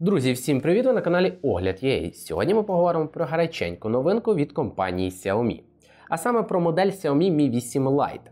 Друзі, всім привіт! Ви на каналі Огляд.ua. Сьогодні ми поговоримо про гаряченьку новинку від компанії Xiaomi. А саме про модель Xiaomi Mi 8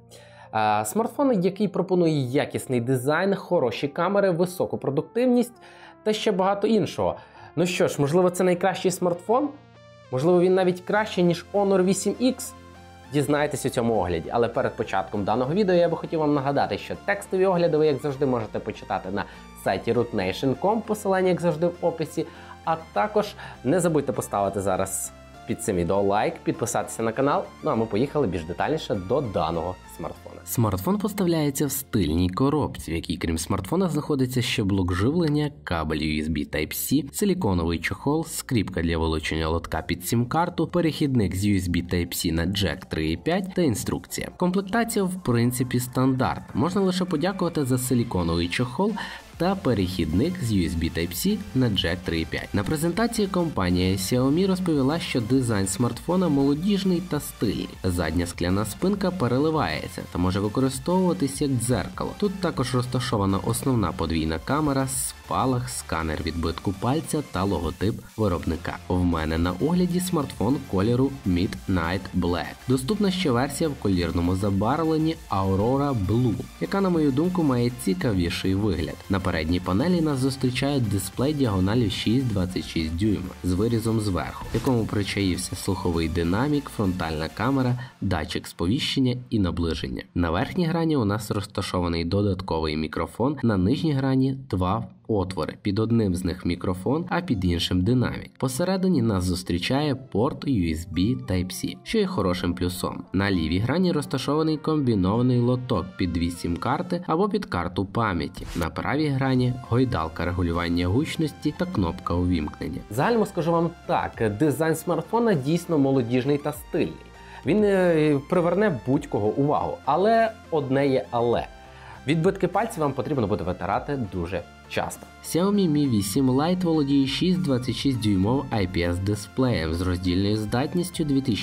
Lite. Смартфон, який пропонує якісний дизайн, хороші камери, високу продуктивність та ще багато іншого. Ну що ж, можливо це найкращий смартфон? Можливо він навіть кращий, ніж Honor 8X? Дізнаєтесь у цьому огляді. Але перед початком даного відео я би хотів вам нагадати, що текстові огляди ви, як завжди, можете почитати на сайті rootnation.com, посилання, як завжди, в описі. А також не забудьте поставити зараз під цим відео лайк, підписатися на канал. Ну а ми поїхали більш детальніше до даного смартфона. Смартфон поставляється в стильній коробці, в якій, крім смартфона, знаходиться ще блок живлення, кабель USB Type-C, силіконовий чохол, скріпка для вилучення лотка під сім-карту, перехідник з USB Type-C на Jack 3.5 та інструкція. Комплектація в принципі стандарт. Можна лише подякувати за силіконовий чохол та перехідник з USB Type-C на Jack 3.5. На презентації компанія Xiaomi розповіла, що дизайн смартфона молодіжний та стильний. Задня скляна спинка переливається та може використовуватись як дзеркало. Тут також розташована основна подвійна камера, спалах, сканер відбитку пальця та логотип виробника. В мене на огляді смартфон кольору Midnight Black. Доступна ще версія в колірному забарвленні Aurora Blue, яка, на мою думку, має цікавіший вигляд. На передній панелі нас зустрічає дисплей діагоналю 6,26 дюйма з вирізом зверху, в якому причаївся слуховий динамік, фронтальна камера, датчик сповіщення і наближення. На верхній грані у нас розташований додатковий мікрофон, на нижній грані два отвори. Під одним з них мікрофон, а під іншим динамік. Посередині нас зустрічає порт USB Type-C, що є хорошим плюсом. На лівій грані розташований комбінований лоток під дві сім-карти або під карту пам'яті. На правій грані гойдалка регулювання гучності та кнопка увімкнення. Загально скажу вам так, дизайн смартфона дійсно молодіжний та стильний. Він приверне будь-кого увагу, але одне є але. Відбитки пальців вам потрібно буде витирати дуже часто. Xiaomi Mi 8 Lite володіє 6,26 дюймовим IPS дисплеєм з роздільною здатністю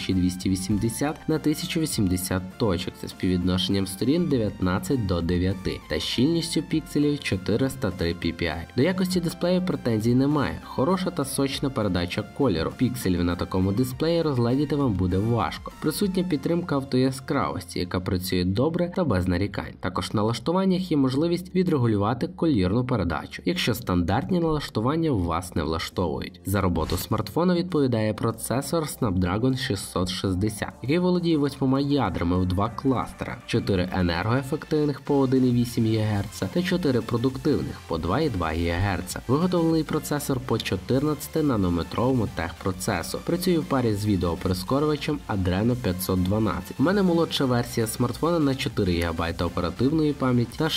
2280 на 1080 точок, це співвідношенням сторін 19:9 та щільністю пікселів 403 ppi. До якості дисплею претензій немає. Хороша та сочна передача кольору. Пікселів на такому дисплеї розгледіти вам буде важко. Присутня підтримка автояскравості, яка працює добре та без нарікань. Також в налаштуваннях є можливість відрегулювати колірну передачу, якщо стандартні налаштування вас не влаштовують. За роботу смартфона відповідає процесор Snapdragon 660, який володіє 8 ядрами в 2 кластера, 4 енергоефективних по 1,8 ГГц та 4 продуктивних по 2,2 ГГц. Виготовлений процесор по 14-нанометровому техпроцесору. Працює в парі з відеоприскорювачем Adreno 512. У мене молодша версія смартфона на 4 ГБ оперативної пам'яті та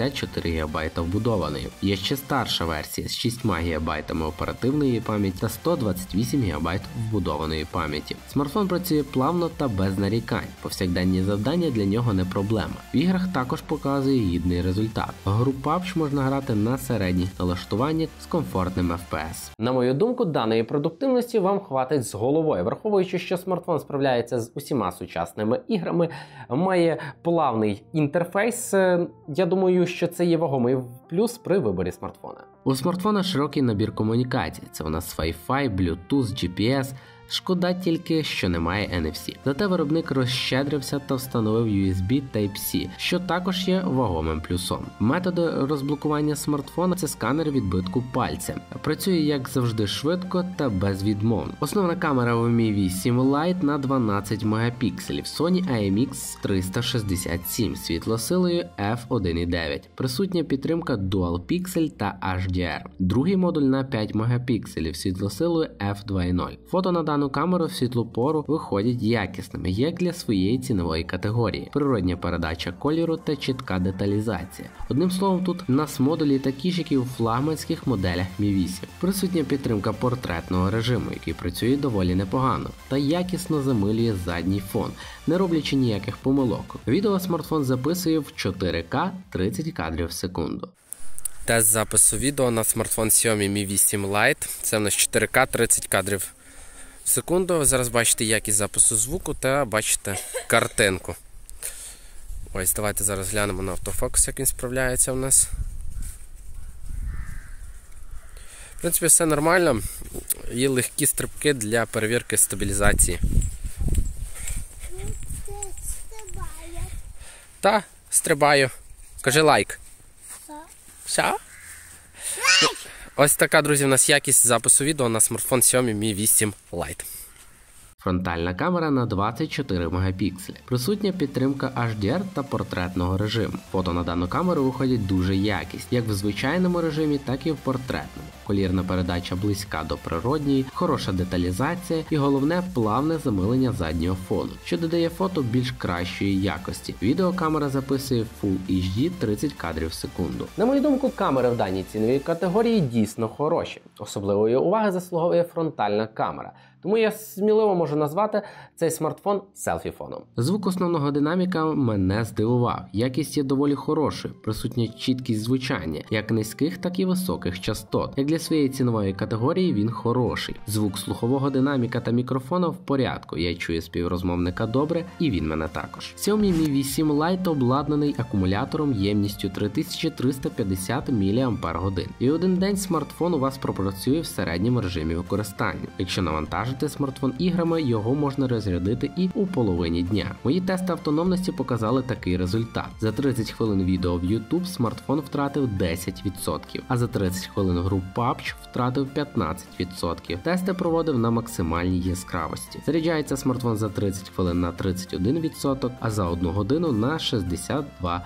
64 ГБ вбудованої. Є ще старша версія з 6 ГБ оперативної пам'яті та 128 ГБ вбудованої пам'яті. Смартфон працює плавно та без нарікань. Повсякденні завдання для нього не проблема. В іграх також показує гідний результат. Гру PUBG можна грати на середніх налаштуваннях з комфортним FPS. На мою думку, даної продуктивності вам хватить з головою. Враховуючи, що смартфон справляється з усіма сучасними іграми, має плавний інтерфейс, я думаю, що це є вагомий плюс при виборі смартфона. У смартфона широкий набір комунікацій. Це у нас Wi-Fi, Bluetooth, GPS. Шкода тільки, що немає NFC. Зате виробник розщедрився та встановив USB Type-C, що також є вагомим плюсом. Методи розблокування смартфона – це сканер відбитку пальця. Працює, як завжди, швидко та безвідмовно. Основна камера у Mi 8 Lite на 12 мегапікселів, Sony IMX367, світлосилою f1.9. Присутня підтримка Dual Pixel та HDR. Другий модуль на 5 мегапікселів, світлосилою f2.0. Фото на дану камеру в світлу пору виходять якісними, як для своєї цінової категорії. Природня передача кольору та чітка деталізація. Одним словом, тут в нас модулі такі ж, як і у флагманських моделях Mi 8. Присутня підтримка портретного режиму, який працює доволі непогано, та якісно замилює задній фон, не роблячи ніяких помилок. Відео смартфон записує в 4К 30 кадрів в секунду. Тест запису відео на смартфон Xiaomi Mi 8 Lite. Це в нас 4К 30 кадрів в секунду. Ви зараз бачите якість запису звуку та бачите картинку. Ось, давайте зараз глянемо на автофокус, як він справляється у нас. В принципі, все нормально. Є легкі стрибки для перевірки стабілізації. Та, стрибаю. Кажи лайк. Все? Ось така, друзі, у нас якість запису відео на смартфон Xiaomi Mi 8 Lite. Фронтальна камера на 24 мегапікселі. Присутня підтримка HDR та портретного режиму. Фото на дану камеру виходять дуже якісні, як в звичайному режимі, так і в портретному. Колірна передача близька до природньої, хороша деталізація і головне плавне замилення заднього фону, що додає фото більш кращої якості. Відеокамера записує Full HD 30 кадрів в секунду. На мою думку, камери в даній ціновій категорії дійсно хороші. Особливої уваги заслуговує фронтальна камера. Тому я сміливо можу назвати цей смартфон селфі-фоном. Звук основного динаміка мене здивував. Якість є доволі хорошою, присутня чіткість звучання, як низьких, так і високих частот. Як для своєї цінової категорії він хороший. Звук слухового динаміка та мікрофона в порядку, я чую співрозмовника добре і він мене також. Xiaomi Mi 8 Lite обладнаний акумулятором ємністю 3350 мАч. І один день смартфон у вас пропрацює в середньому режимі використання. Якщо навантажити смартфон іграми, його можна розрядити і у половині дня. Мої тести автономності показали такий результат. За 30 хвилин відео в YouTube смартфон втратив 10%, а за 30 хвилин гру PUBG втратив 15%. Тести проводив на максимальній яскравості. Заряджається смартфон за 30 хвилин на 31%, а за 1 годину на 62%.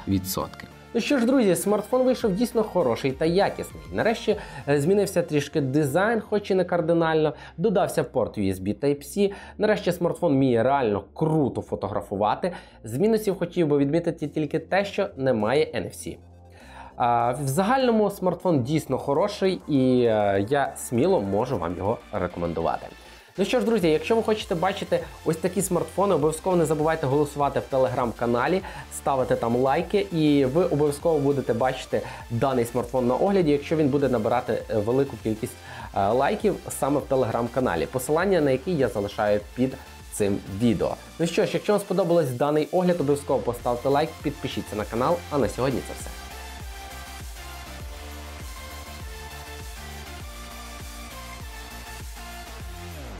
Ну що ж, друзі, смартфон вийшов дійсно хороший та якісний. Нарешті змінився трішки дизайн, хоч і не кардинально, додався порт USB Type-C. Нарешті смартфон вміє реально круто фотографувати. З мінусів хотів би відмітити тільки те, що немає NFC. В загальному смартфон дійсно хороший і я сміло можу вам його рекомендувати. Ну що ж, друзі, якщо ви хочете бачити ось такі смартфони, обов'язково не забувайте голосувати в телеграм-каналі, ставити там лайки, і ви обов'язково будете бачити даний смартфон на огляді, якщо він буде набирати велику кількість лайків саме в телеграм-каналі, посилання на який я залишаю під цим відео. Ну що ж, якщо вам сподобався даний огляд, обов'язково поставте лайк, підпишіться на канал, а на сьогодні це все.